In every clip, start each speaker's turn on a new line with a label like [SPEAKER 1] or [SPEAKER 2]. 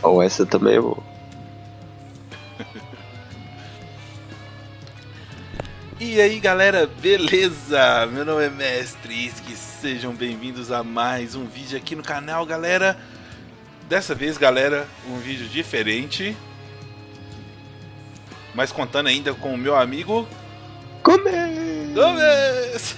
[SPEAKER 1] Ou essa também é boa.
[SPEAKER 2] E aí galera, beleza? Meu nome é Mestre Isque, sejam bem-vindos a mais um vídeo aqui no canal, galera. Dessa vez, galera, um vídeo diferente, mas contando ainda com o meu amigo Gomes!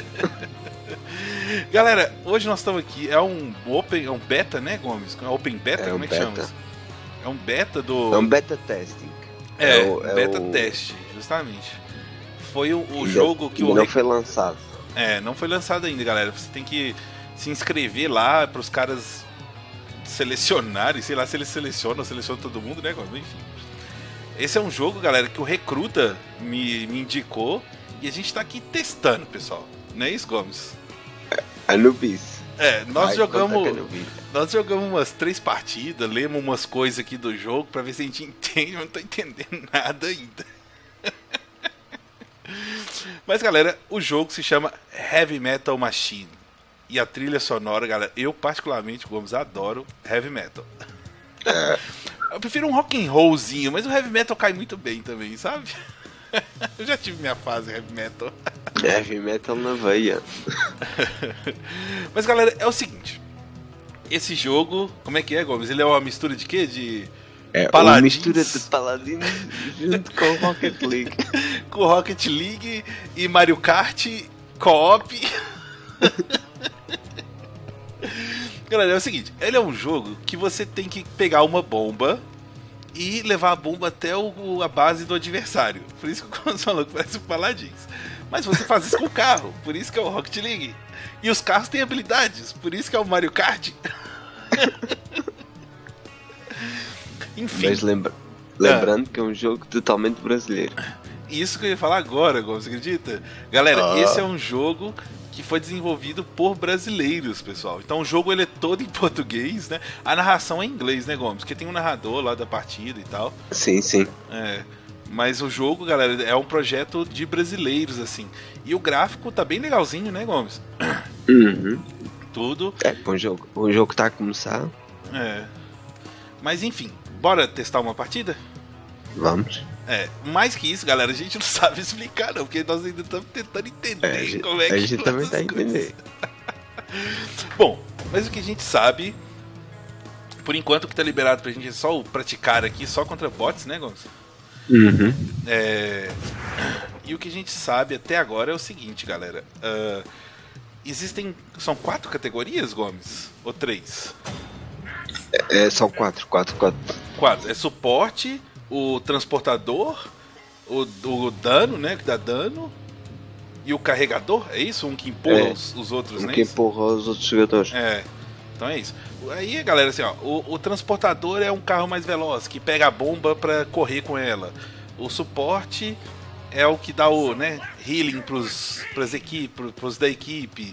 [SPEAKER 2] Galera, hoje nós estamos aqui, é um beta, né, Gomes? É open beta, como é que chama isso? É um beta do...
[SPEAKER 1] É um beta testing.
[SPEAKER 2] Beta teste, justamente. Foi o jogo que
[SPEAKER 1] não foi lançado.
[SPEAKER 2] Não foi lançado ainda, galera. Você tem que se inscrever lá para os caras selecionarem, sei lá se eles selecionam todo mundo, né? Enfim. Esse é um jogo, galera, que o Recruta me indicou e a gente tá aqui testando, pessoal. Não é isso, Gomes?
[SPEAKER 1] Anubis.
[SPEAKER 2] Nós jogamos umas 3 partidas, lemos umas coisas aqui do jogo pra ver se a gente entende, mas não tô entendendo nada ainda. Mas, galera, o jogo se chama Heavy Metal Machine. E a trilha sonora, galera, eu particularmente, Gomes, adoro heavy metal. Eu prefiro um rock and rollzinho, mas o heavy metal cai muito bem também, sabe? Eu já tive minha fase heavy metal.
[SPEAKER 1] Heavy metal na veia.
[SPEAKER 2] Mas, galera, é o seguinte. Esse jogo, como é que é, Gomes? Ele é uma mistura de quê? De...
[SPEAKER 1] uma mistura de Paladins junto com o Rocket League.
[SPEAKER 2] Com Rocket League e Mario Kart Co-op. Galera, é o seguinte, ele é um jogo que você tem que pegar uma bomba e levar a bomba até a base do adversário. Por isso que o Gomes falou que parece o Paladins. Mas você faz isso com o carro, por isso que é o Rocket League. E os carros têm habilidades, por isso que é o Mario Kart. Enfim.
[SPEAKER 1] Mas lembrando que é um jogo totalmente brasileiro.
[SPEAKER 2] Isso que eu ia falar agora, Gomes, você acredita? Galera, esse é um jogo que foi desenvolvido por brasileiros, pessoal. Então o jogo ele é todo em português, né? A narração é em inglês, né, Gomes? Porque tem um narrador lá da partida e tal.
[SPEAKER 1] Sim, sim.
[SPEAKER 2] Mas o jogo, galera, é um projeto de brasileiros, assim. E o gráfico tá bem legalzinho, né, Gomes?
[SPEAKER 1] Uhum.
[SPEAKER 2] Tudo.
[SPEAKER 1] O jogo tá a começar.
[SPEAKER 2] Mas enfim, bora testar uma partida?
[SPEAKER 1] Vamos.
[SPEAKER 2] Mais que isso, galera, a gente não sabe explicar, não, porque nós ainda estamos tentando entender como é que
[SPEAKER 1] a gente também tá entendendo.
[SPEAKER 2] Bom, mas o que a gente sabe, por enquanto o que tá liberado pra gente é só o praticar aqui, só contra bots, né, Gomes?
[SPEAKER 1] Uhum.
[SPEAKER 2] E o que a gente sabe até agora é o seguinte, galera. São 4 categorias, Gomes? Ou 3?
[SPEAKER 1] São 4.
[SPEAKER 2] 4. É suporte, o transportador, o dano, né, que dá dano, e o carregador, é isso? Um que empurra os outros, né?
[SPEAKER 1] Um que empurra os outros jogadores.
[SPEAKER 2] Então é isso. Aí, galera, assim, ó, o transportador é um carro mais veloz, que pega a bomba pra correr com ela. O suporte é o que dá o, né, healing pros da equipe.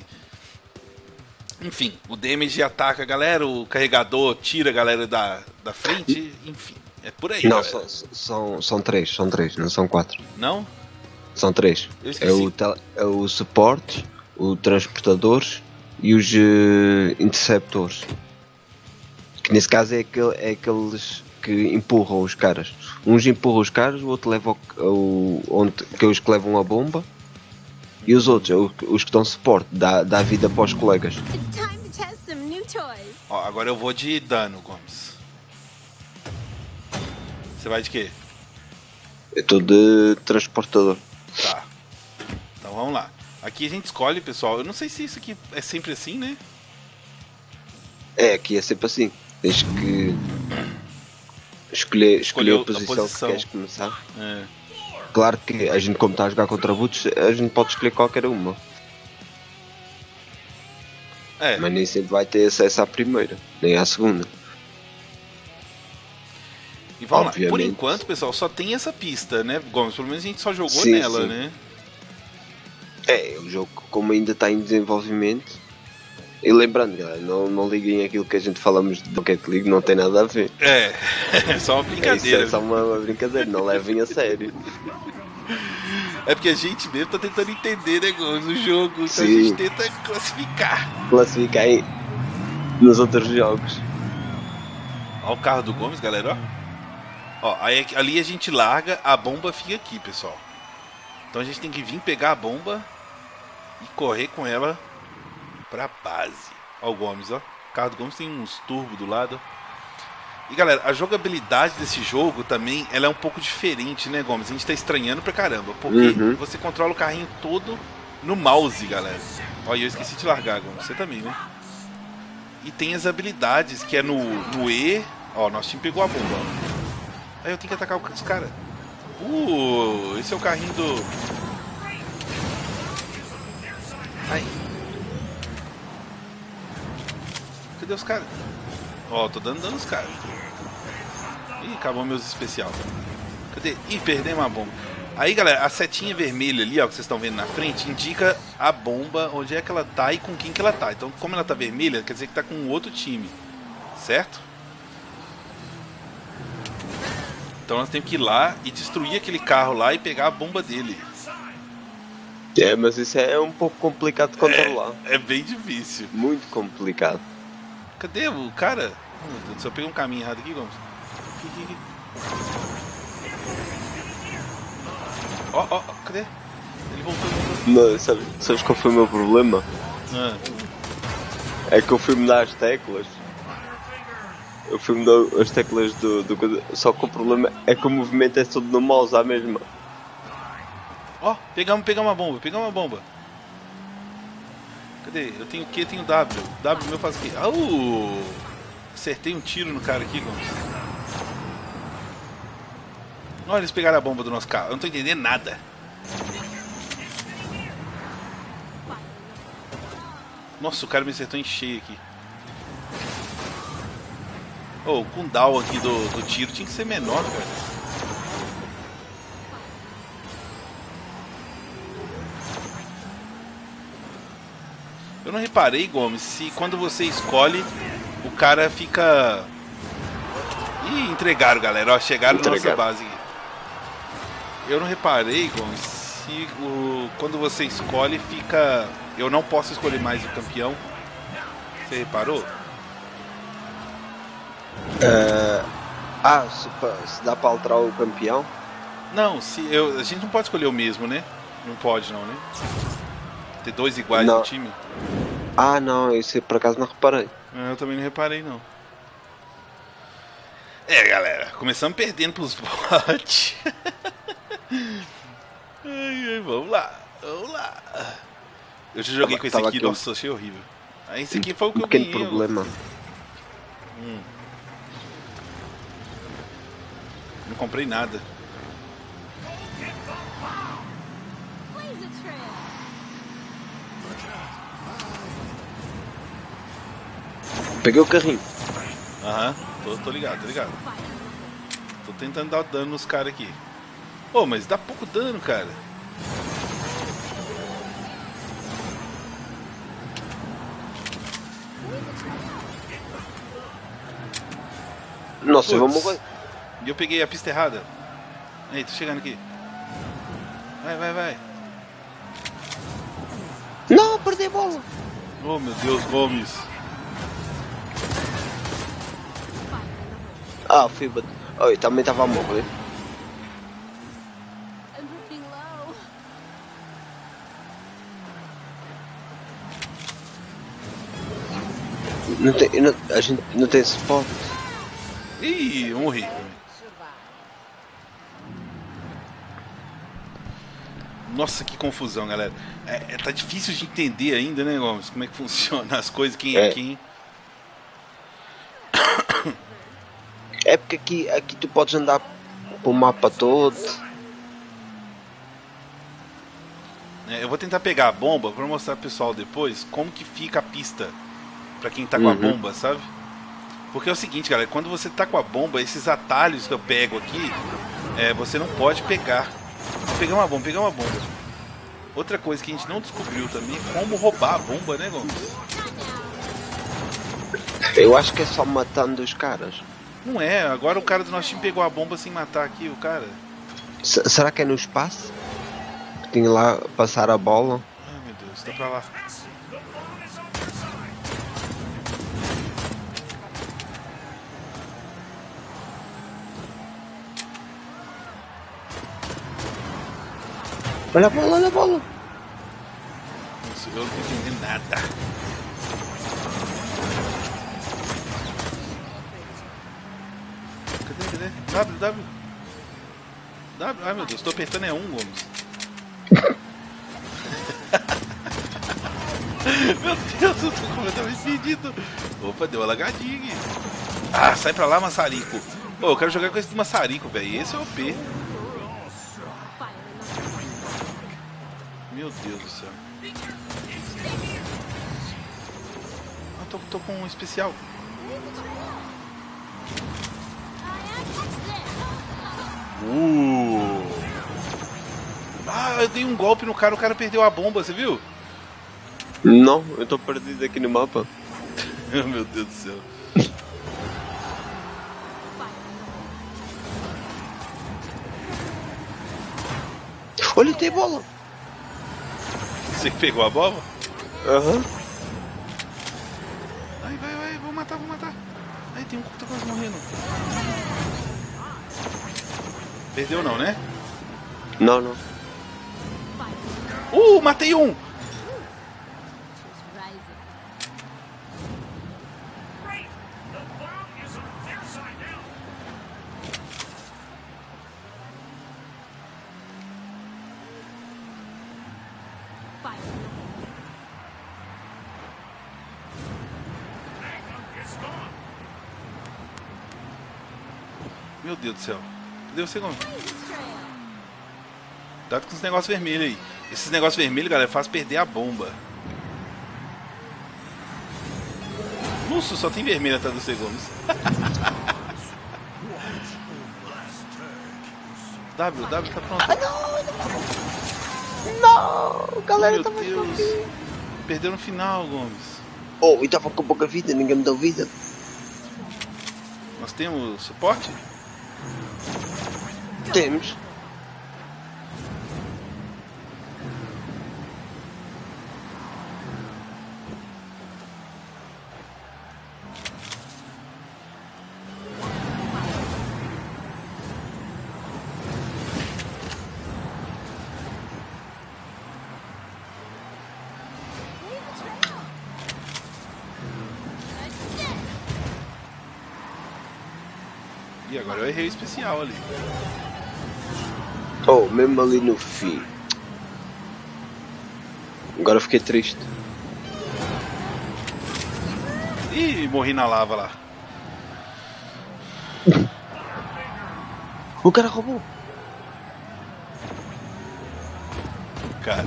[SPEAKER 2] Enfim, o damage ataca a galera, o carregador tira a galera da frente, enfim. É por aí.
[SPEAKER 1] Não, são 3, não são 4.
[SPEAKER 2] Não?
[SPEAKER 1] São 3. É o suporte, o transportador e os interceptores. Que nesse caso é aqueles que empurram os caras. Uns empurram os caras, o outro leva que é os que levam a bomba. E os outros, os que dão suporte, dá vida para os colegas.
[SPEAKER 2] Agora eu vou de dano, Gomes. Você vai de quê?
[SPEAKER 1] Eu estou de transportador.
[SPEAKER 2] Tá. Então vamos lá. Aqui a gente escolhe, pessoal. Eu não sei se isso aqui é sempre assim, né?
[SPEAKER 1] Aqui é sempre assim. Tens que escolher a posição que queres começar. Claro que a gente, como está a jogar contra bots, a gente pode escolher qualquer uma. Mas nem sempre vai ter acesso à primeira, nem à segunda.
[SPEAKER 2] E vamos lá, por enquanto, pessoal, só tem essa pista, né, Gomes? Pelo menos a gente só jogou nela, sim, né?
[SPEAKER 1] O jogo, como ainda está em desenvolvimento. E lembrando, galera, não liguem aquilo que a gente falamos de Rocket League, não tem nada a ver.
[SPEAKER 2] É só uma brincadeira.
[SPEAKER 1] É só uma brincadeira, não levem a sério.
[SPEAKER 2] É porque a gente mesmo tá tentando entender, né, Gomes, o jogo, então sim, a gente tenta classificar
[SPEAKER 1] nos outros jogos.
[SPEAKER 2] Ó o carro do Gomes, galera, ó. Ó, aí, ali a gente larga, a bomba fica aqui, pessoal. Então a gente tem que vir pegar a bomba e correr com ela pra base. Ó o Gomes, ó. O carro do Gomes tem uns turbos do lado. E galera, a jogabilidade desse jogo também, ela é um pouco diferente, né, Gomes? A gente tá estranhando pra caramba, porque você controla o carrinho todo no mouse, galera. Ó, e eu esqueci de largar, Gomes, você também, né? E tem as habilidades, que é no E. Ó, nosso time pegou a bomba, ó. Aí eu tenho que atacar os caras. Esse é o carrinho do... Ai. Cadê os caras? Ó, tô dando dano nos caras. Ih, acabou meus especial. Cadê? Ih, perdemos a bomba. Aí, galera, a setinha vermelha ali, ó, que vocês estão vendo na frente, indica a bomba, onde é que ela tá e com quem que ela tá. Então, como ela tá vermelha, quer dizer que tá com outro time. Certo? Então nós temos que ir lá e destruir aquele carro lá e pegar a bomba dele.
[SPEAKER 1] É, mas isso é um pouco complicado de controlar.
[SPEAKER 2] É bem difícil.
[SPEAKER 1] Muito complicado.
[SPEAKER 2] Cadê o cara? Oh, meu Deus do céu, eu peguei um caminho errado aqui, vamos. Aqui. Ó, cadê? Ele voltou.
[SPEAKER 1] Não, sabes qual foi o meu problema? É que eu fui mudar as teclas. Eu fui mudar as teclas do só que o problema é que o movimento é todo no mouse à mesma.
[SPEAKER 2] Ó, pegamos uma bomba. Cadê? Eu tenho o Q, tenho o W. W meu faz o quê? Acertei um tiro no cara aqui, Gomes. Olha, eles pegaram a bomba do nosso carro. Eu não tô entendendo nada. Nossa, o cara me acertou em cheio aqui. O cooldown aqui do tiro tinha que ser menor, cara. Eu não reparei, Gomes, se quando você escolhe, o cara fica... Ih, entregaram, galera. Ó, chegaram na nossa base. Eu não reparei, Gomes, se quando você escolhe, fica... Eu não posso escolher mais o campeão. Você reparou?
[SPEAKER 1] Se dá pra alterar o campeão?
[SPEAKER 2] Não, a gente não pode escolher o mesmo, né? Não pode não, né? Ter dois iguais no time.
[SPEAKER 1] Ah, não, isso por acaso não reparei.
[SPEAKER 2] Eu também não reparei, não. É, galera, começamos perdendo pros bots. Vamos lá. Eu já joguei com esse aqui, nossa, achei horrível. Aí esse aqui foi o que eu ganhei.
[SPEAKER 1] Problema.
[SPEAKER 2] Não comprei nada.
[SPEAKER 1] Peguei o carrinho.
[SPEAKER 2] Aham, tô ligado. Tô tentando dar dano nos caras aqui. Mas dá pouco dano, cara.
[SPEAKER 1] Nossa, eu vou morrer.
[SPEAKER 2] E eu peguei a pista errada. Ei, tô chegando aqui. Vai.
[SPEAKER 1] Não, perdi a bola.
[SPEAKER 2] Oh, meu Deus, Gomes.
[SPEAKER 1] Fui bater. Eu também estava a morrer. A gente não tem suporte.
[SPEAKER 2] Ih, eu morri. Nossa, que confusão, galera. Tá difícil de entender ainda, né, Gomes? Como é que funciona as coisas, quem é quem.
[SPEAKER 1] É porque aqui tu podes andar pro mapa todo.
[SPEAKER 2] Eu vou tentar pegar a bomba pra mostrar pro pessoal depois como que fica a pista pra quem tá com a bomba, sabe? Porque é o seguinte, galera, quando você tá com a bomba, esses atalhos que eu pego aqui, você não pode pegar. Pegar uma bomba. Outra coisa que a gente não descobriu também é como roubar a bomba, né, Gomes?
[SPEAKER 1] Eu acho que é só matando os caras.
[SPEAKER 2] Não é, agora o cara do nosso time pegou a bomba sem matar aqui, o cara.
[SPEAKER 1] Será que é no espaço? Tem lá passar a bola?
[SPEAKER 2] Ai, meu Deus, tá pra lá.
[SPEAKER 1] Olha a bola, olha a bola.
[SPEAKER 2] Nossa, eu não tô entendendo nada. Cadê? W. Ai meu Deus, tô apertando Gomes. Meu Deus, eu tô completamente perdido. Opa, deu uma lagadinha aqui. Ah, sai pra lá, maçarico. Pô, eu quero jogar com esse maçarico, velho. Esse é o OP. Meu Deus do céu. Ah, tô com um especial. Ah, eu dei um golpe no cara, o cara perdeu a bomba, você viu?
[SPEAKER 1] Não, eu tô perdido aqui no mapa.
[SPEAKER 2] Meu Deus do céu.
[SPEAKER 1] Olha, tem bola.
[SPEAKER 2] Você que pegou a bola?
[SPEAKER 1] Aham.
[SPEAKER 2] Vai, vou matar. Aí tem um que tá quase morrendo. Perdeu não, né?
[SPEAKER 1] Não.
[SPEAKER 2] Matei um! Meu Deus do céu. Cadê o segundo? Cuidado com os negócios vermelhos aí. Esses negócios vermelhos, galera, faz perder a bomba. Nossa, só tem vermelho atrás dos segundos. W tá pronto.
[SPEAKER 1] Não, galera,
[SPEAKER 2] meu
[SPEAKER 1] tava
[SPEAKER 2] Deus. Perdeu no final, Gomes.
[SPEAKER 1] Oh, e tava com pouca vida, ninguém me deu vida.
[SPEAKER 2] Nós temos suporte?
[SPEAKER 1] Temos.
[SPEAKER 2] E agora eu errei o especial ali.
[SPEAKER 1] Oh, mesmo ali no fim. Agora eu fiquei triste.
[SPEAKER 2] Ih, morri na lava lá.
[SPEAKER 1] O cara roubou.
[SPEAKER 2] Cara.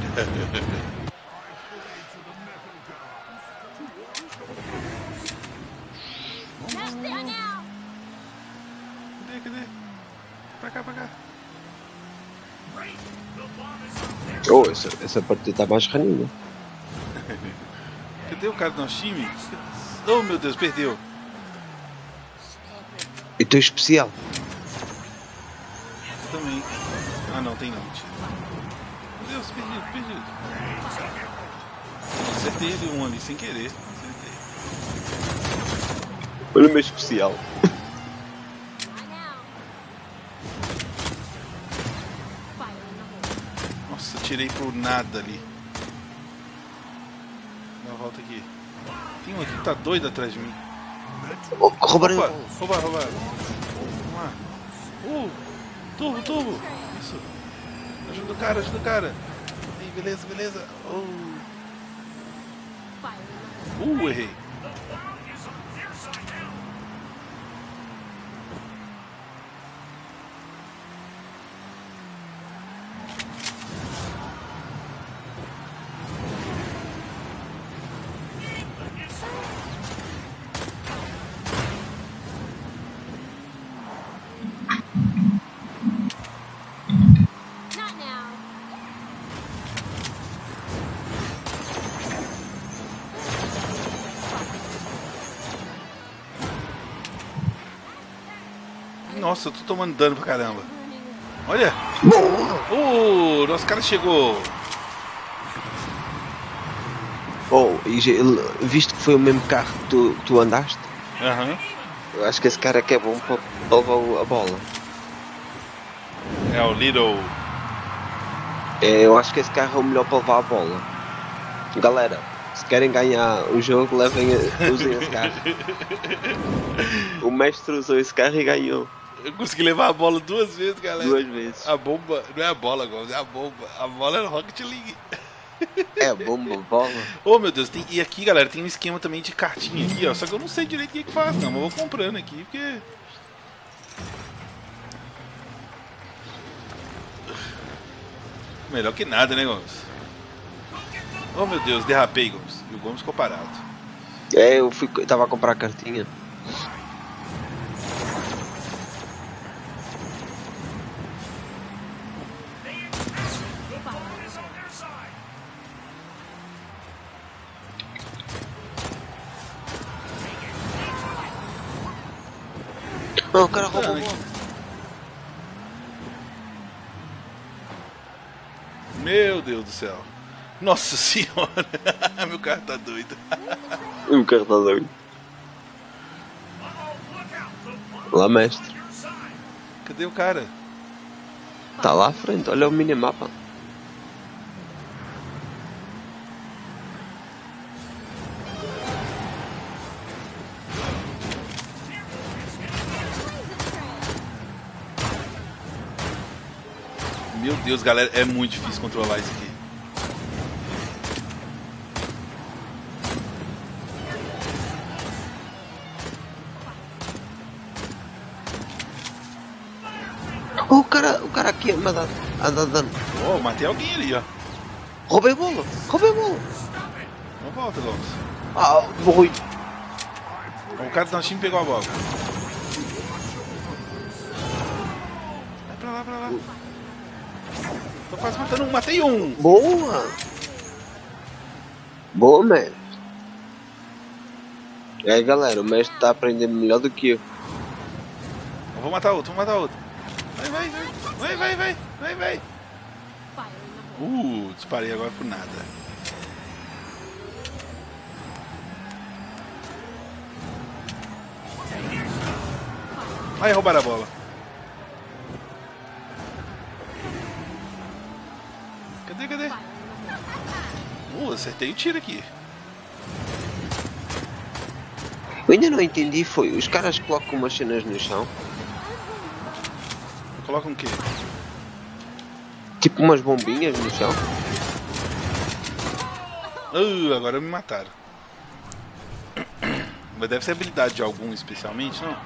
[SPEAKER 2] Cadê? Pra cá.
[SPEAKER 1] Oh, essa partida tá mais ranina.
[SPEAKER 2] Cadê o cara do nosso time? Oh meu Deus, perdeu.
[SPEAKER 1] E teu especial.
[SPEAKER 2] Também. Ah não, tem não. Meu Deus, perdido. Acertei ele um ali sem querer. Acertei.
[SPEAKER 1] Olha o meu especial.
[SPEAKER 2] Nossa, tirei por nada ali. Dá uma volta aqui. Tem um aqui que tá doido atrás de mim.
[SPEAKER 1] Oh, roubaram.
[SPEAKER 2] Roubar. Vamos lá. Turbo. Isso. Ajuda o cara. Aí, beleza. Errei. Nossa, eu tô tomando dano pra caramba. Olha! Nosso cara chegou!
[SPEAKER 1] Oh, e visto que foi o mesmo carro que tu andaste, eu acho que esse cara aqui é bom para levar a bola.
[SPEAKER 2] É o Little.
[SPEAKER 1] Eu acho que esse carro é o melhor para levar a bola. Galera, se querem ganhar o jogo, usem esse carro. O mestre usou esse carro e ganhou.
[SPEAKER 2] Eu consegui levar a bola 2 vezes, galera.
[SPEAKER 1] 2 vezes.
[SPEAKER 2] A bomba, não é a bola, Gomes, é a bomba. A bola é no Rocket League.
[SPEAKER 1] É a bomba, bola.
[SPEAKER 2] Oh, meu Deus, e aqui, galera, tem um esquema também de cartinha aqui, ó. Só que eu não sei direito o que faz, não. Mas eu vou comprando aqui, porque... Melhor que nada, né, Gomes? Oh, meu Deus, derrapei, Gomes. E o Gomes ficou parado.
[SPEAKER 1] Eu tava a comprar a cartinha. Não, o cara roubou a bola.
[SPEAKER 2] Meu Deus do céu. Nossa senhora. Meu carro tá doido.
[SPEAKER 1] O carro tá doido. Lá, mestre.
[SPEAKER 2] Cadê o cara?
[SPEAKER 1] Tá lá à frente, olha o minimapa.
[SPEAKER 2] Meu Deus, galera, é muito difícil controlar isso aqui.
[SPEAKER 1] Oh, o cara aqui andando.
[SPEAKER 2] Oh, matei alguém ali, ó.
[SPEAKER 1] Roubei a bola.
[SPEAKER 2] Não volta, Gomes.
[SPEAKER 1] Ah, morri.
[SPEAKER 2] O cara do nosso time pegou a bola. Vai pra lá. Tô quase matando um, matei um.
[SPEAKER 1] Boa, mestre. E aí, galera, o mestre tá aprendendo melhor do que eu.
[SPEAKER 2] Eu vou matar outro. Vai. Disparei agora por nada. Vai roubar a bola. Cadê? Acertei o tiro aqui.
[SPEAKER 1] Eu ainda não entendi, os caras colocam umas cenas no chão.
[SPEAKER 2] Colocam o quê?
[SPEAKER 1] Tipo umas bombinhas no chão.
[SPEAKER 2] Agora me mataram. Mas deve ser habilidade de algum especialmente, não?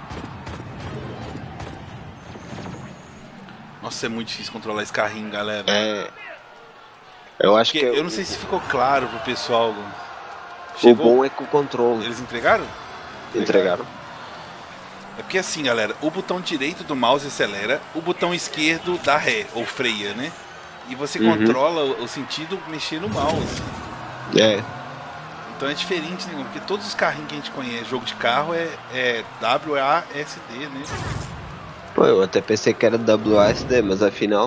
[SPEAKER 2] Nossa, é muito difícil controlar esse carrinho, galera.
[SPEAKER 1] Eu acho
[SPEAKER 2] porque
[SPEAKER 1] que...
[SPEAKER 2] Eu não sei se ficou claro pro pessoal.
[SPEAKER 1] O bom é com o controle.
[SPEAKER 2] Eles entregaram?
[SPEAKER 1] Entregaram.
[SPEAKER 2] É porque assim, galera, o botão direito do mouse acelera, o botão esquerdo dá ré, ou freia, né? E você controla o sentido mexer no mouse. Então é diferente, né? Porque todos os carrinhos que a gente conhece, jogo de carro, é WASD, né?
[SPEAKER 1] Pô, eu até pensei que era WASD, mas afinal...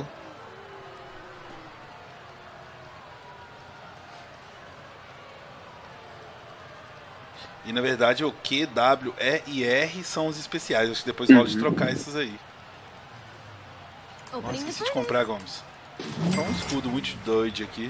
[SPEAKER 2] E na verdade o Q, W, E e R são os especiais. Acho que depois rola de trocar esses aí. Nossa, esqueci de comprar, Gomes. Tá um escudo muito doido aqui.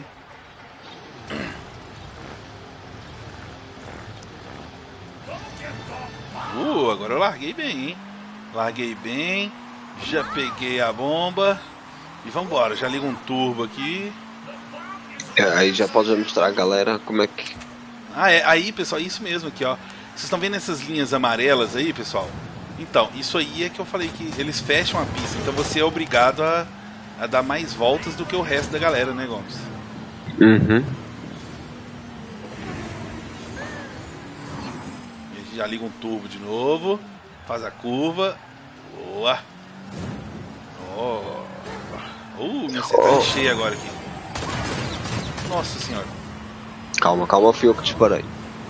[SPEAKER 2] Agora eu larguei bem, hein? Já peguei a bomba. E vambora, já liga um turbo aqui.
[SPEAKER 1] Aí já pode mostrar a galera como é que...
[SPEAKER 2] Aí, pessoal, isso mesmo aqui, ó. Vocês estão vendo essas linhas amarelas aí, pessoal? Então, isso aí é que eu falei que eles fecham a pista. Então você é obrigado a dar mais voltas do que o resto da galera, né, Gomes? E a gente já liga um turbo de novo. Faz a curva. Boa. Minha seta cheia agora aqui. Nossa senhora.
[SPEAKER 1] Calma, fui eu que disparei.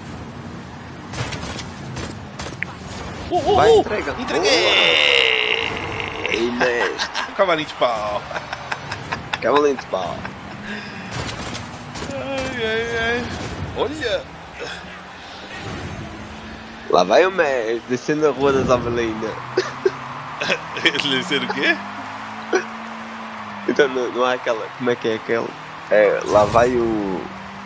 [SPEAKER 1] Vai, entrega.
[SPEAKER 2] Entreguei!
[SPEAKER 1] Ei, mestre.
[SPEAKER 2] Cavalinho de pau. Ai. Olha!
[SPEAKER 1] Lá vai o mestre, descendo a rua das Avelinas.
[SPEAKER 2] Descendo o quê?
[SPEAKER 1] Então não há aquela. Como é que é aquela? É, lá vai o.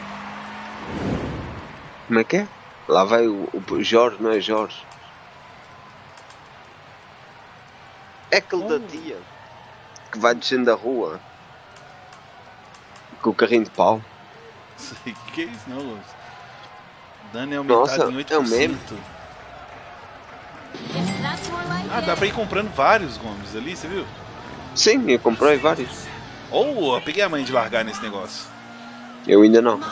[SPEAKER 1] Como é que é? Lá vai o Jorge, não é Jorge? É aquele da tia que vai descendo da rua com o carrinho de pau.
[SPEAKER 2] Sei que é isso não, Gomes. Dano é aumentado em 8%.
[SPEAKER 1] É o mesmo.
[SPEAKER 2] Ah, dá pra ir comprando vários Gomes ali, você viu?
[SPEAKER 1] Sim, eu comprei vários.
[SPEAKER 2] Oh, eu peguei a mãe de largar nesse negócio.
[SPEAKER 1] Eu ainda não.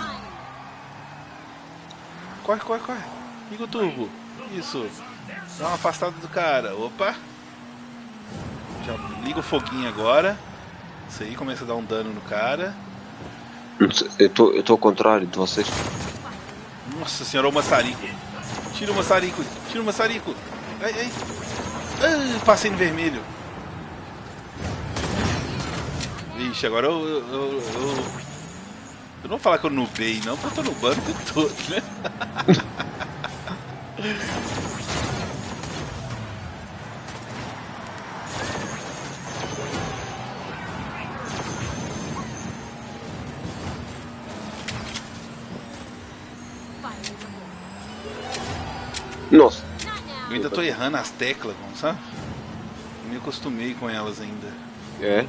[SPEAKER 2] Corre. Liga o turbo. Isso. Dá uma afastada do cara. Opa. Já liga o foguinho agora. Isso aí começa a dar um dano no cara.
[SPEAKER 1] Eu tô ao contrário de vocês.
[SPEAKER 2] Nossa senhora, o maçarico. Tira o maçarico. Ai. Ah, passei no vermelho. Ixi, agora eu não vou falar que eu nubei, não, porque eu tô nubando o tempo todo, né?
[SPEAKER 1] Nossa.
[SPEAKER 2] Eu ainda tô errando as teclas, sabe? Não me acostumei com elas ainda.
[SPEAKER 1] É?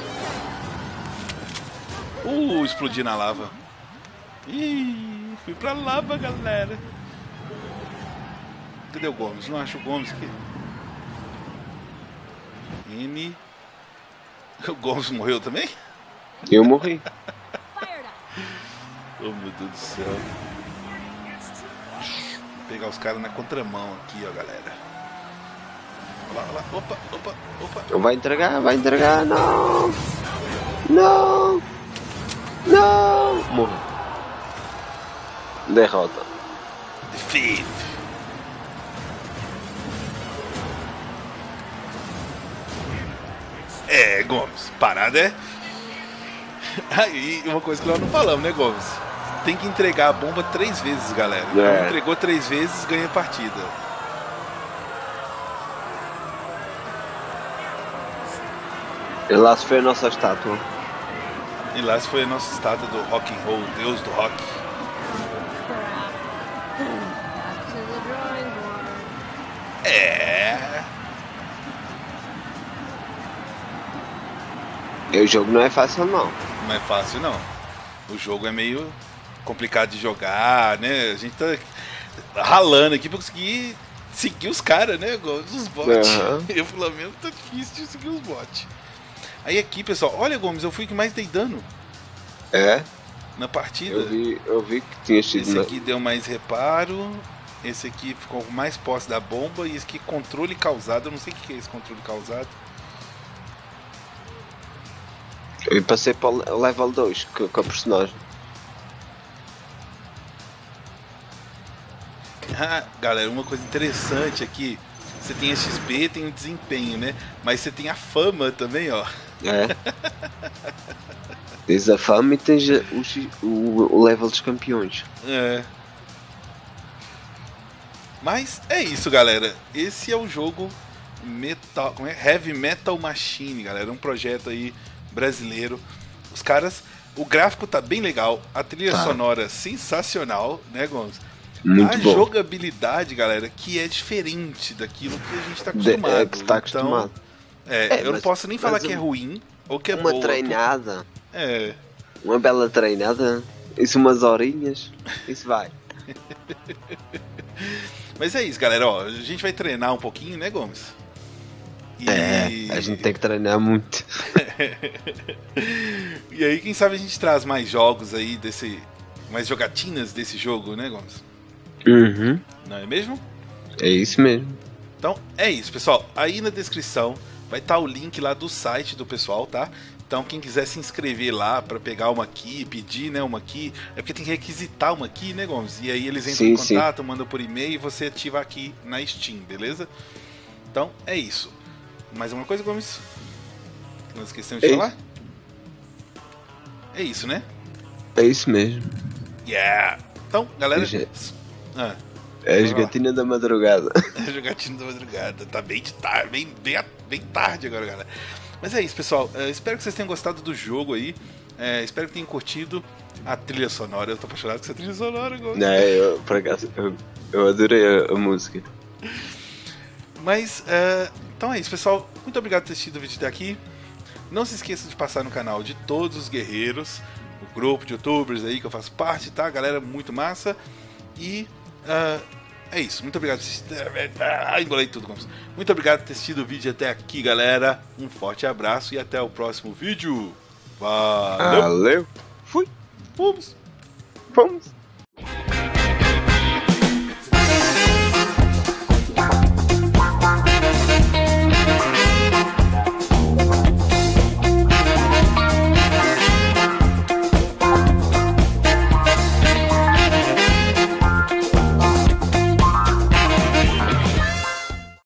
[SPEAKER 2] Explodi na lava. Ih, fui pra lava, galera. Cadê o Gomes? Não acho o Gomes aqui. O Gomes morreu também?
[SPEAKER 1] Eu morri.
[SPEAKER 2] Oh, meu Deus do céu. Vou pegar os caras na contramão aqui, ó, galera. Olha lá. Opa.
[SPEAKER 1] Vai entregar, não. Morri. Derrota.
[SPEAKER 2] Defeat. É, Gomes, parada é. Aí, uma coisa que nós não falamos, né, Gomes? Tem que entregar a bomba 3 vezes, galera. Não entregou 3 vezes, ganha a partida.
[SPEAKER 1] E lá se foi a nossa estátua.
[SPEAKER 2] E lá se foi a nossa estátua do rock and roll, deus do rock. É.
[SPEAKER 1] E o jogo não é fácil não.
[SPEAKER 2] Não é fácil não. O jogo é meio complicado de jogar, né? A gente tá ralando aqui pra conseguir seguir os caras, né? Os bots.
[SPEAKER 1] Uhum.
[SPEAKER 2] Eu pelo menos tá difícil de seguir os bots. Aí aqui, pessoal, olha, Gomes, eu fui que mais dei dano.
[SPEAKER 1] É?
[SPEAKER 2] Na partida.
[SPEAKER 1] Eu vi que tinha sido.
[SPEAKER 2] Esse aqui deu mais reparo. Esse aqui ficou com mais posse da bomba. E esse aqui, controle causado. Eu não sei o que é esse controle causado.
[SPEAKER 1] Eu passei para o level 2 com a personagem.
[SPEAKER 2] Ah, galera, uma coisa interessante aqui. Você tem a XP, tem o desempenho, né? Mas você tem a fama também, ó.
[SPEAKER 1] É. Tens a fama e tens o level dos campeões.
[SPEAKER 2] É. Mas é isso, galera. Esse é o jogo Heavy Metal Machine, galera. Um projeto aí brasileiro. Os caras... O gráfico tá bem legal. A trilha sonora sensacional, né, Gomes?
[SPEAKER 1] Muito bom.
[SPEAKER 2] Jogabilidade, galera, que é diferente daquilo que a gente tá acostumado.
[SPEAKER 1] É que está acostumado.
[SPEAKER 2] Eu não posso nem falar que é ruim ou que é
[SPEAKER 1] uma
[SPEAKER 2] boa.
[SPEAKER 1] treinada.
[SPEAKER 2] É.
[SPEAKER 1] Uma bela treinada. Isso umas horinhas. Isso vai.
[SPEAKER 2] Mas é isso, galera. Ó, a gente vai treinar um pouquinho, né, Gomes?
[SPEAKER 1] A gente tem que treinar muito.
[SPEAKER 2] E aí, quem sabe a gente traz mais jogos aí mais jogatinas desse jogo, né, Gomes?
[SPEAKER 1] Uhum.
[SPEAKER 2] Não é mesmo?
[SPEAKER 1] É isso mesmo.
[SPEAKER 2] Então, é isso, pessoal. Aí na descrição vai estar o link lá do site do pessoal, tá? Então, quem quiser se inscrever lá para pegar uma key, pedir, né, uma key, é porque tem que requisitar uma key, né, Gomes? E aí eles entram em contato, mandam por e-mail e você ativa aqui na Steam, beleza? Então, é isso. Mais alguma coisa, Gomes? Não esquecemos de falar? É isso, né?
[SPEAKER 1] É isso mesmo.
[SPEAKER 2] Yeah! Então, galera...
[SPEAKER 1] É a jogatina da madrugada.
[SPEAKER 2] É a jogatina da madrugada. Tá bem de tarde, bem tarde agora, galera. Mas é isso, pessoal. Espero que vocês tenham gostado do jogo aí. Espero que tenham curtido a trilha sonora. Eu tô apaixonado com essa trilha sonora agora.
[SPEAKER 1] Não, por acaso, eu adorei a música.
[SPEAKER 2] Mas, então é isso, pessoal. Muito obrigado por ter assistido o vídeo até aqui. Não se esqueça de passar no canal de Todos os Guerreiros, o grupo de youtubers aí que eu faço parte, tá? Galera, muito massa. E é isso. Muito obrigado por assistir. Embolei tudo. Muito obrigado por ter assistido o vídeo até aqui, galera. Um forte abraço e até o próximo vídeo. Valeu!
[SPEAKER 1] Valeu! Fui!
[SPEAKER 2] Fomos!
[SPEAKER 1] Vamos!